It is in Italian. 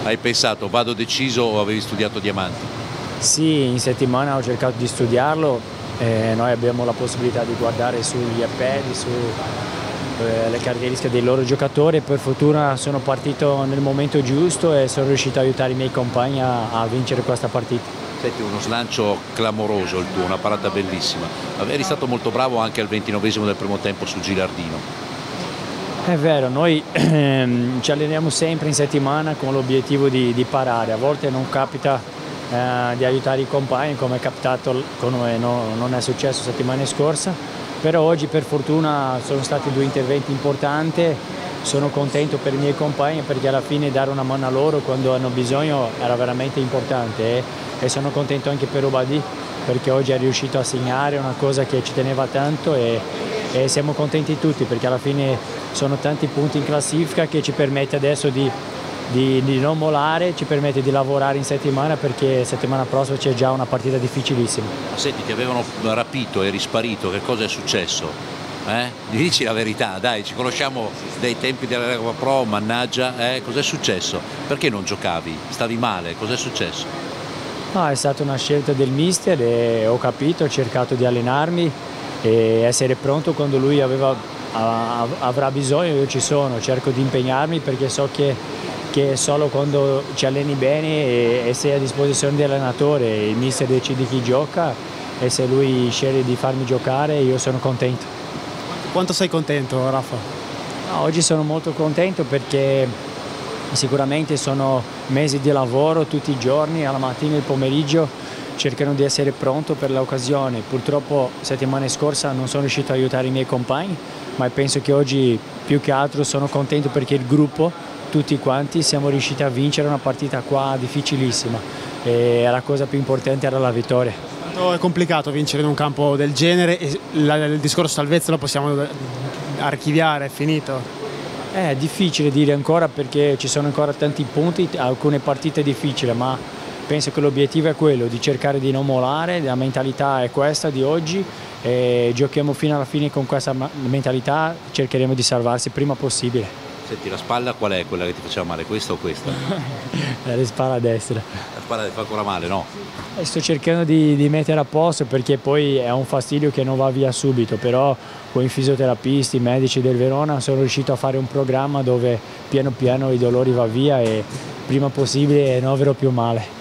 Hai pensato vado deciso o avevi studiato Diamanti? Sì, in settimana ho cercato di studiarlo, noi abbiamo la possibilità di guardare sugli appelli, sulle caratteristiche dei loro giocatori e per fortuna sono partito nel momento giusto e sono riuscito a aiutare i miei compagni a vincere questa partita. Senti, uno slancio clamoroso il tuo, una parata bellissima. Eri stato molto bravo anche al 29esimo del primo tempo su Gilardino. È vero, noi ci alleniamo sempre in settimana con l'obiettivo di parare, a volte non capita di aiutare i compagni come è capitato, come non è successo settimana scorsa, però oggi per fortuna sono stati due interventi importanti, sono contento per i miei compagni perché alla fine dare una mano a loro quando hanno bisogno era veramente importante e sono contento anche per Obadi perché oggi è riuscito a segnare una cosa che ci teneva tanto e siamo contenti tutti perché alla fine sono tanti punti in classifica che ci permette adesso di non mollare, ci permette di lavorare in settimana perché settimana prossima c'è già una partita difficilissima. Senti, ti avevano rapito e risparito, che cosa è successo? Dici la verità, dai, ci conosciamo dai tempi della Lega Pro, mannaggia, cos'è successo? Perché non giocavi? Stavi male? Cos'è successo? No, è stata una scelta del mister e ho capito, ho cercato di allenarmi e essere pronto quando lui avrà bisogno, io ci sono, cerco di impegnarmi perché so che solo quando ci alleni bene e sei a disposizione dell'allenatore, il mister decide chi gioca e se lui sceglie di farmi giocare io sono contento. Quanto sei contento, Raffa? No, oggi sono molto contento perché sicuramente sono mesi di lavoro tutti i giorni, alla mattina e al pomeriggio cercano di essere pronto per l'occasione. Purtroppo settimana scorsa non sono riuscito a aiutare i miei compagni, ma penso che oggi più che altro sono contento perché il gruppo, tutti quanti, siamo riusciti a vincere una partita qua difficilissima e la cosa più importante era la vittoria. È complicato vincere in un campo del genere e il discorso salvezza lo possiamo archiviare, è finito? È difficile dire ancora perché ci sono ancora tanti punti, alcune partite difficili, ma penso che l'obiettivo è quello di cercare di non mollare, la mentalità è questa di oggi e giochiamo fino alla fine con questa mentalità, cercheremo di salvarsi il prima possibile. Senti, la spalla qual è quella che ti faceva male, questa o questa? La spalla a destra. La spalla ti fa ancora male, no? Sto cercando di mettere a posto perché poi è un fastidio che non va via subito, però con i fisioterapisti, i medici del Verona sono riuscito a fare un programma dove piano piano i dolori va via e prima possibile non avrò più male.